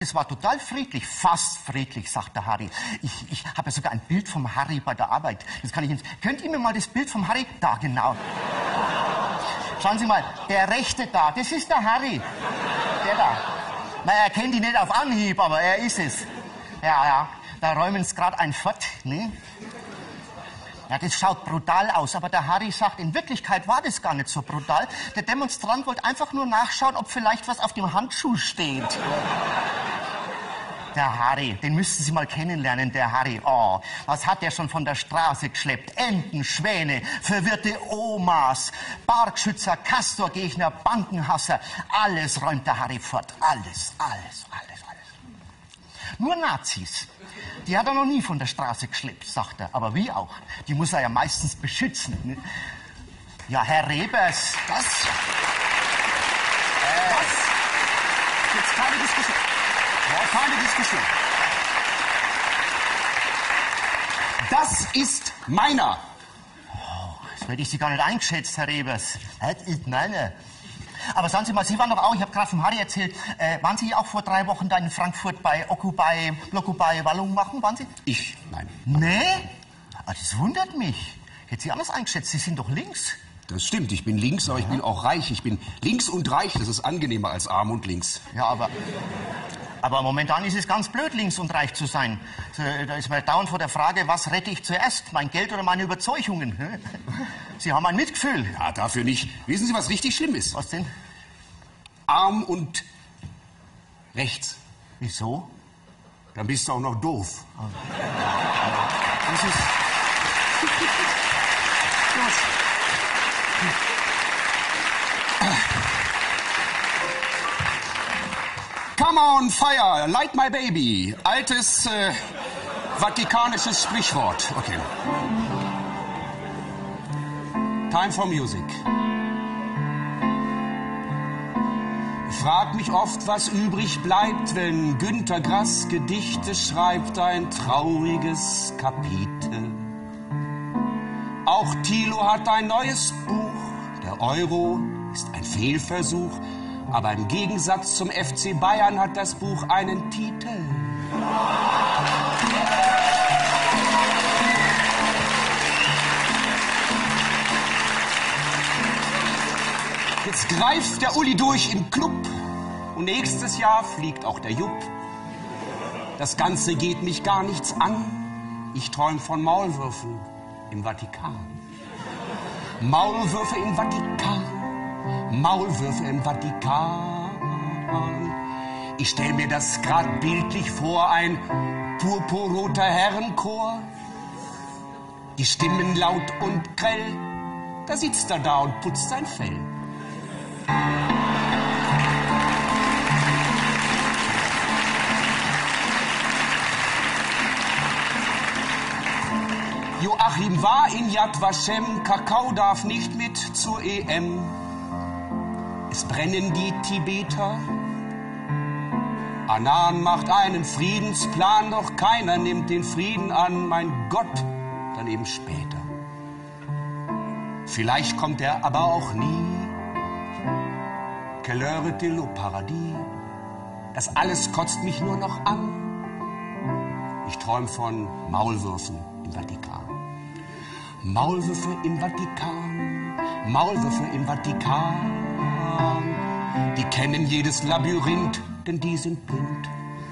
Es war total friedlich, fast friedlich, sagt der Harry. Ich habe ja sogar ein Bild vom Harry bei der Arbeit. Das kann ich Ihnen... Könnt ihr mir mal das Bild vom Harry... Da, genau. Schauen Sie mal, der Rechte da, das ist der Harry. Der da. Na, er kennt ihn nicht auf Anhieb, aber er ist es. Ja, da räumen sie gerade ein fort, ne? Ja, das schaut brutal aus, aber der Harry sagt, in Wirklichkeit war das gar nicht so brutal. Der Demonstrant wollte einfach nur nachschauen, ob vielleicht was auf dem Handschuh steht. Der Harry, den müssten Sie mal kennenlernen, der Harry. Oh, was hat der schon von der Straße geschleppt? Enten, Schwäne, verwirrte Omas, Parkschützer, Castorgegner, Bankenhasser. Alles räumt der Harry fort. Alles. Nur Nazis. Die hat er noch nie von der Straße geschleppt, sagt er. Aber wie auch? Die muss er ja meistens beschützen. Ne? Ja, Herr Rebers, das... Jetzt keine Diskussion. Ja, keine Diskussion. Das ist meiner. Oh, das hätte ich Sie gar nicht eingeschätzt, Herr Rebers. Das ist meiner. Aber sagen Sie mal, Sie waren doch auch, ich habe gerade vom Harry erzählt, waren Sie auch vor 3 Wochen da in Frankfurt bei Occupy, Blockupy, Wallung machen, waren Sie? Ich? Nein. Nee? Ah, das wundert mich. Hätte Sie anders eingeschätzt, Sie sind doch links. Das stimmt, ich bin links, aber ich bin auch reich. Ich bin links und reich, das ist angenehmer als arm und links. Ja, aber momentan ist es ganz blöd, links und reich zu sein. Da ist man dauernd vor der Frage, was rette ich zuerst, mein Geld oder meine Überzeugungen? Sie haben ein Mitgefühl. Ja, dafür nicht. Wissen Sie, was richtig schlimm ist? Was denn? Arm und rechts. Wieso? Dann bist du auch noch doof. Das ist... Come on, fire, light my baby. Altes vatikanisches Sprichwort. Okay. Time for music. Ich frag mich oft, was übrig bleibt, wenn Günter Grass Gedichte schreibt, ein trauriges Kapitel. Auch Thilo hat ein neues Buch. Der Euro ist ein Fehlversuch. Aber im Gegensatz zum FC Bayern hat das Buch einen Titel. Jetzt greift der Uli durch im Club und nächstes Jahr fliegt auch der Jupp. Das Ganze geht mich gar nichts an. Ich träum von Maulwürfen im Vatikan. Maulwürfe im Vatikan. Maulwürfe im Vatikan. Ich stell mir das grad bildlich vor, ein purpurroter Herrenchor. Die Stimmen laut und grell, da sitzt er da und putzt sein Fell. Joachim war in Yad Vashem, Kakao darf nicht mit zur EM. Es brennen die Tibeter. Annan macht einen Friedensplan, doch keiner nimmt den Frieden an. Mein Gott, dann eben später. Vielleicht kommt er aber auch nie. Quelle heure est le paradis. Das alles kotzt mich nur noch an. Ich träum von Maulwürfen im Vatikan. Maulwürfe im Vatikan. Maulwürfe im Vatikan. Die kennen jedes Labyrinth, denn die sind blind.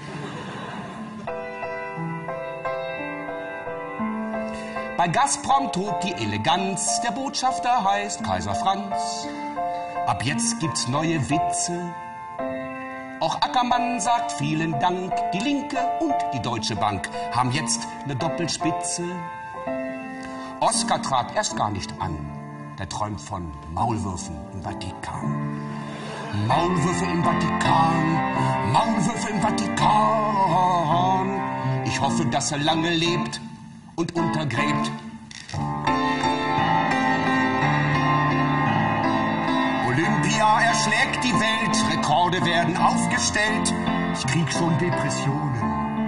Bei Gazprom tobt die Eleganz, der Botschafter heißt Kaiser Franz. Ab jetzt gibt's neue Witze. Auch Ackermann sagt vielen Dank. Die Linke und die Deutsche Bank haben jetzt eine Doppelspitze. Oskar trat erst gar nicht an. Der träumt von Maulwürfen im Vatikan. Maulwürfe im Vatikan, Maulwürfe im Vatikan. Ich hoffe, dass er lange lebt und untergräbt. Olympia erschlägt die Welt, Rekorde werden aufgestellt. Ich krieg schon Depressionen.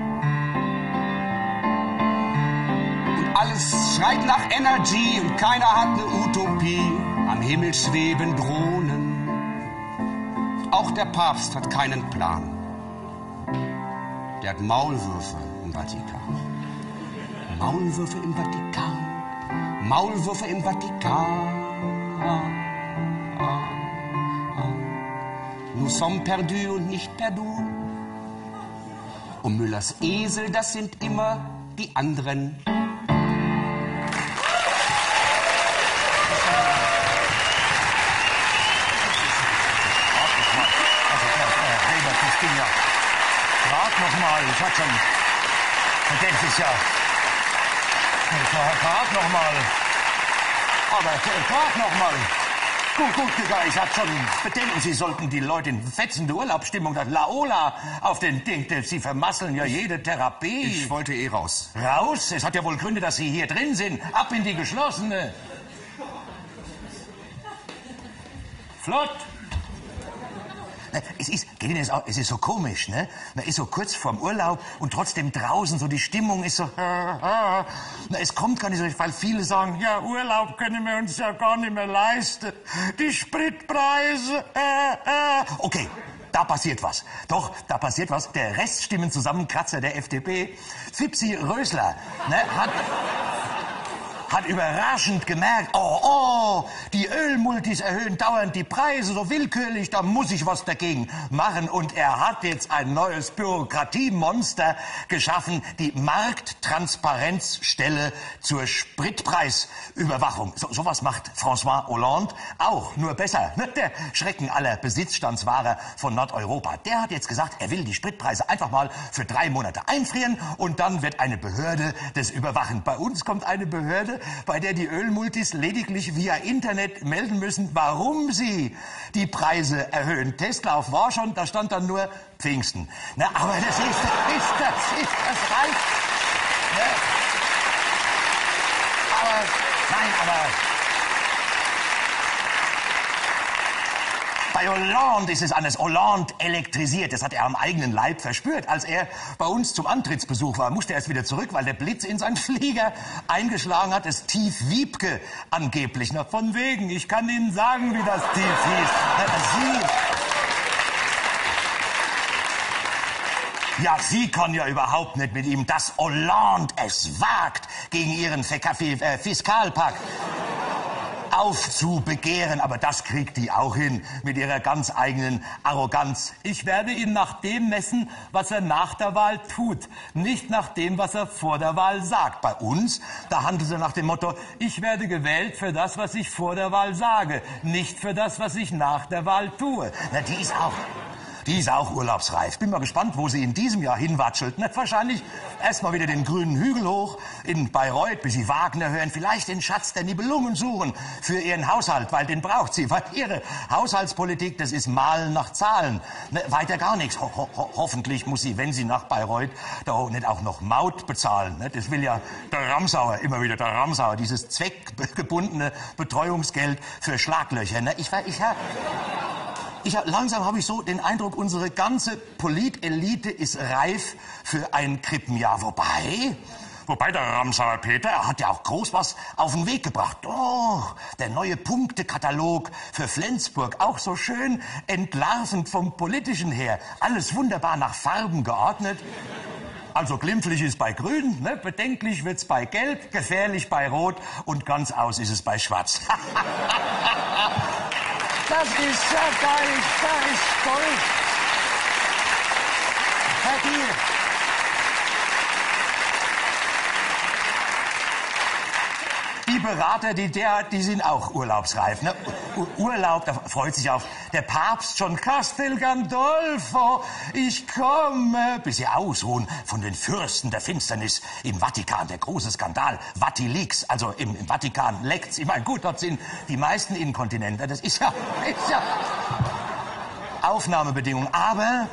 Und alles schreit nach Energy und keiner hat eine Utopie. Am Himmel schweben Drohnen. Auch der Papst hat keinen Plan. Der hat Maulwürfe im Vatikan. Maulwürfe im Vatikan. Maulwürfe im Vatikan. Nous sommes perdus und nicht perdus. Und Müllers Esel, das sind immer die anderen. Rat noch mal, ich hab schon vergessen ja. Rat noch mal. Aber rat noch mal. Gut, Digga, ich hab schon Bedenken, Sie sollten die Leute in fetzende Urlaubsstimmung, das Laola auf den Ding, Sie vermasseln ja jede Therapie. Ich wollte eh raus. Raus? Es hat ja wohl Gründe, dass Sie hier drin sind. Ab in die geschlossene. Flott. Es ist so komisch, ne? Man ist so kurz vorm Urlaub und trotzdem draußen so die Stimmung ist so. Es kommt gar nicht so, weil viele sagen, ja, Urlaub können wir uns ja gar nicht mehr leisten. Die Spritpreise. Okay, da passiert was. Doch, da passiert was. Der Reststimmenzusammenkratzer der FDP, Zipsi Rösler, ne, hat überraschend gemerkt, die Ölmultis erhöhen dauernd die Preise so willkürlich, da muss ich was dagegen machen. Und er hat jetzt ein neues Bürokratiemonster geschaffen, die Markttransparenzstelle zur Spritpreisüberwachung. Sowas macht François Hollande auch, nur besser. Der Schrecken aller Besitzstandswahrer von Nordeuropa. Der hat jetzt gesagt, er will die Spritpreise einfach mal für 3 Monate einfrieren und dann wird eine Behörde das überwachen. Bei uns kommt eine Behörde, bei der die Ölmultis lediglich via Internet melden müssen, warum sie die Preise erhöhen. Testlauf war schon, da stand dann nur Pfingsten. Na, aber das reicht. Ne? Aber bei Hollande ist es anders. Hollande elektrisiert. Das hat er am eigenen Leib verspürt. Als er bei uns zum Antrittsbesuch war, musste er erst wieder zurück, weil der Blitz in seinen Flieger eingeschlagen hat. Das Tief Wiebke angeblich. Na, von wegen. Ich kann Ihnen sagen, wie das Tief hieß. Ja, sie kann ja überhaupt nicht mit ihm, dass Hollande es wagt, gegen ihren Fiskalpakt aufzubegehren, aber das kriegt die auch hin mit ihrer ganz eigenen Arroganz. Ich werde ihn nach dem messen, was er nach der Wahl tut, nicht nach dem, was er vor der Wahl sagt. Bei uns, da handelt er nach dem Motto, ich werde gewählt für das, was ich vor der Wahl sage, nicht für das, was ich nach der Wahl tue. Na, die ist auch urlaubsreif. Bin mal gespannt, wo sie in diesem Jahr hinwatschelt. Na, wahrscheinlich erstmal wieder den grünen Hügel hoch in Bayreuth, bis sie Wagner hören. Vielleicht den Schatz der Nibelungen suchen für ihren Haushalt, weil den braucht sie. Weil ihre Haushaltspolitik, das ist Malen nach Zahlen. Ne, weiter gar nichts. Hoffentlich muss sie, wenn sie nach Bayreuth, da nicht auch noch Maut bezahlen. Ne? Das will ja der Ramsauer, immer wieder der Ramsauer, dieses zweckgebundene Betreuungsgeld für Schlaglöcher. Ne? Langsam habe ich so den Eindruck, unsere ganze Politelite ist reif für ein Krippenjahr. Wobei der Ramsauer Peter, er hat ja auch groß was auf den Weg gebracht. Oh, der neue Punktekatalog für Flensburg, auch so schön entlarvend vom Politischen her. Alles wunderbar nach Farben geordnet. Also glimpflich ist bei Grün, ne? Bedenklich wird's bei Gelb, gefährlich bei Rot und ganz aus ist es bei Schwarz. Das ist ja geil, das ist toll. Herr Giel. Die Berater, die sind auch urlaubsreif. Ne? Urlaub, da freut sich auch der Papst schon. Castel Gandolfo, ich komme. Bis sie ausruhen von den Fürsten der Finsternis im Vatikan. Der große Skandal, Vatilix, also im Vatikan leckt's. Ich meine, gut, dort sind die meisten Inkontinente. Das ist ja Aufnahmebedingung. Aber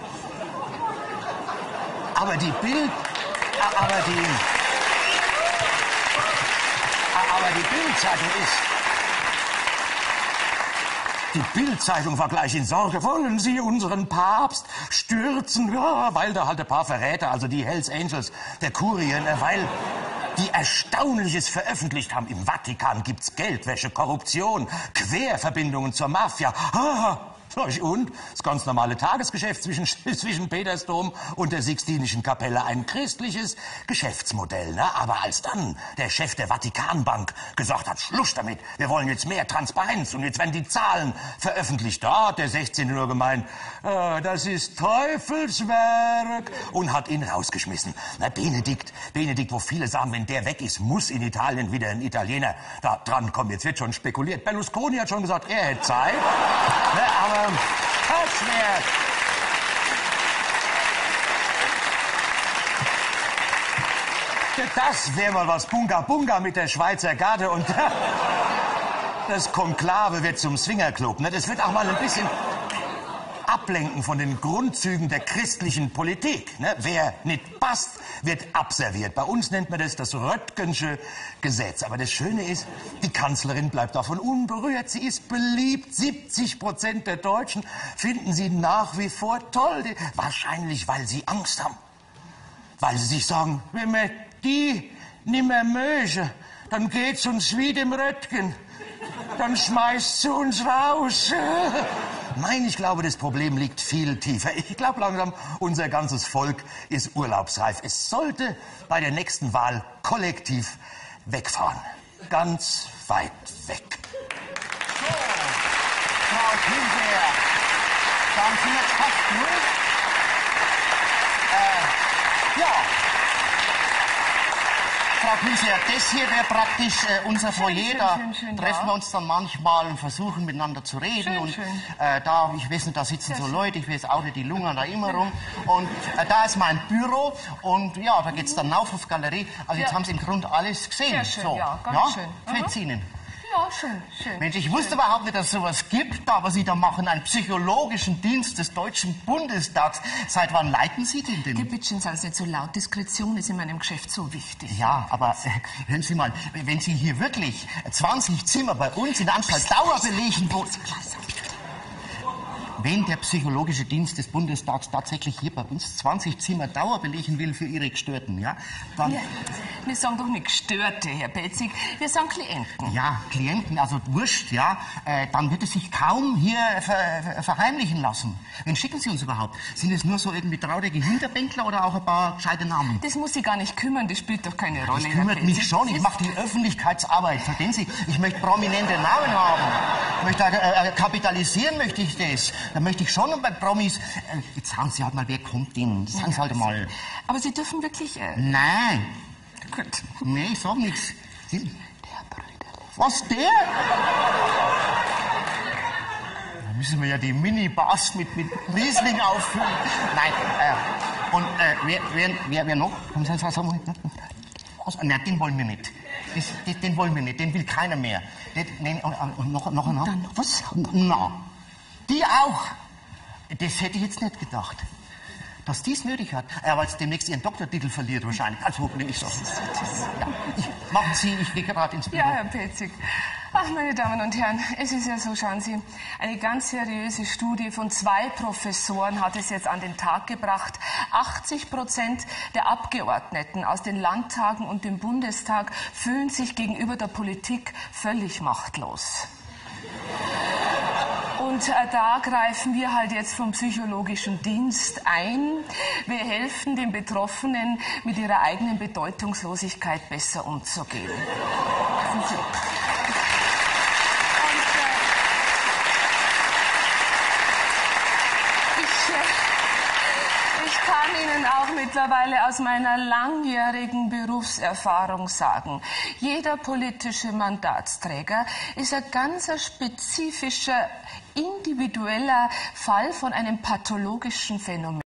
die Bild-Zeitung war gleich in Sorge. Wollen Sie unseren Papst stürzen? Ja, weil da halt ein paar Verräter, also die Hells Angels der Kurie, weil die Erstaunliches veröffentlicht haben. Im Vatikan gibt's Geldwäsche, Korruption, Querverbindungen zur Mafia. Und das ganz normale Tagesgeschäft zwischen Petersdom und der Sixtinischen Kapelle. Ein christliches Geschäftsmodell. Ne? Aber als dann der Chef der Vatikanbank gesagt hat, Schluss damit, wir wollen jetzt mehr Transparenz und jetzt werden die Zahlen veröffentlicht. Da hat der 16. nur gemeint, das ist Teufelswerk und hat ihn rausgeschmissen. Na, Benedikt, wo viele sagen, wenn der weg ist, muss in Italien wieder ein Italiener da dran kommen. Jetzt wird schon spekuliert. Berlusconi hat schon gesagt, er hätte Zeit. Ne, aber das wäre mal was Bunga Bunga mit der Schweizer Garde und das Konklave wird zum Swingerclub. Ne? Das wird auch mal ein bisschen ablenken von den Grundzügen der christlichen Politik. Ne? Wer nicht passt, wird abserviert. Bei uns nennt man das das Röttgensche Gesetz. Aber das Schöne ist, die Kanzlerin bleibt davon unberührt. Sie ist beliebt. 70% der Deutschen finden sie nach wie vor toll. Wahrscheinlich, weil sie Angst haben. Weil sie sich sagen, wenn wir die nimmer mögen, dann geht's uns wie dem Röttgen. Dann schmeißt sie uns raus. Nein, ich glaube, das Problem liegt viel tiefer. Ich glaube langsam, unser ganzes Volk ist urlaubsreif. Es sollte bei der nächsten Wahl kollektiv wegfahren. Ganz weit weg. So, Frau Kinseher, dann sind wir jetzt fast durch. Ja. Frau Kinseher, das hier wäre praktisch unser Foyer. Da treffen wir uns dann manchmal und versuchen miteinander zu reden. Da, ich weiß nicht, da sitzen so Leute, ich weiß auch nicht, die lungern da immer rum. Und da ist mein Büro und ja, da geht's dann auf Galerie. Also jetzt haben Sie im Grunde alles gesehen. Sehr schön, so. ja, ganz schön. Fällt's Ihnen? Ja, schön. Mensch, ich wusste überhaupt nicht, dass es sowas gibt, aber Sie da machen einen psychologischen Dienst des Deutschen Bundestags. Seit wann leiten Sie den denn? Bitte, seien Sie nicht so laut. Diskretion ist in meinem Geschäft so wichtig. Ja, aber hören Sie mal, wenn Sie hier wirklich 20 Zimmer bei uns in der Anstalt Dauer belegen wollen... Wenn der psychologische Dienst des Bundestags tatsächlich hier bei uns 20 Zimmer Dauer belegen will für Ihre Gestörten, ja, dann... Ja, wir sagen doch nicht Gestörte, Herr Pelzig, wir sagen Klienten. Ja, Klienten, also wurscht, ja, dann wird es sich kaum hier verheimlichen lassen. Wen schicken Sie uns überhaupt? Sind es nur so irgendwie traurige Hinterbänkler oder auch ein paar gescheite Namen? Das muss Sie gar nicht kümmern, das spielt doch keine Rolle. Das kümmert mich schon, ich mache die Öffentlichkeitsarbeit, verstehen Sie? Ich möchte prominente Namen haben. Ich möchte kapitalisieren, möchte ich das. Da möchte ich schon bei Promis... jetzt sagen Sie halt mal, wer kommt denn? Sagen Sie halt mal. Aber Sie dürfen wirklich... Nein. Gut. Nee, ich sag nichts. Der Brüderle. Was, der? Da müssen wir ja die Minibars mit Riesling auffüllen. Nein, und wer noch? Nein, den wollen wir nicht. Den wollen wir nicht, den will keiner mehr. Noch einer? Was? Na, die auch. Das hätte ich jetzt nicht gedacht. Dass die es nötig hat. Weil es demnächst ihren Doktortitel verliert wahrscheinlich. Also, nehme ich so. Ja. Machen Sie, ich gehe gerade ins Büro. Ja, Herr Pelzig. Ach, meine Damen und Herren, es ist ja so, schauen Sie, eine ganz seriöse Studie von 2 Professoren hat es jetzt an den Tag gebracht. 80% der Abgeordneten aus den Landtagen und dem Bundestag fühlen sich gegenüber der Politik völlig machtlos. Und da greifen wir halt jetzt vom psychologischen Dienst ein. Wir helfen den Betroffenen, mit ihrer eigenen Bedeutungslosigkeit besser umzugehen. Ich kann Ihnen auch mittlerweile aus meiner langjährigen Berufserfahrung sagen, jeder politische Mandatsträger ist ein ganz spezifischer, individueller Fall von einem pathologischen Phänomen.